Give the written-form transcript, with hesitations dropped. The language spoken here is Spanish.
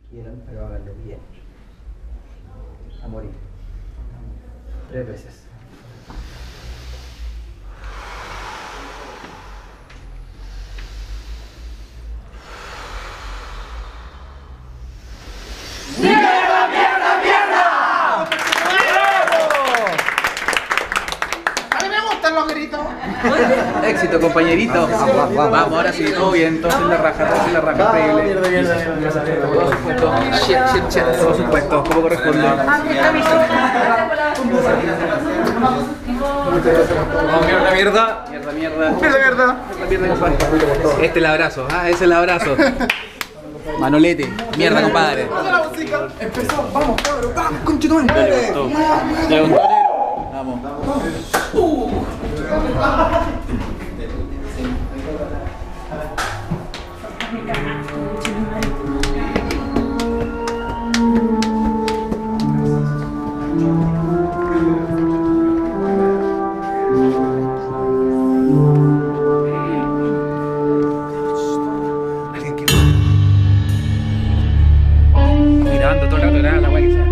quieran, pero háganlo bien. A morir. 3 veces. Los gritos. Éxito, compañerito. Vamos, ahora sí, todo bien, todo en la raja, todo en la raja. Por supuesto, como corresponde. Mierda. Este es el abrazo, ese es el abrazo. Manolete, mierda, compadre. Empezó, vamos, cabrón, vamos, conchetumare. Vamos. Mirando todo el rato, la guay que sea.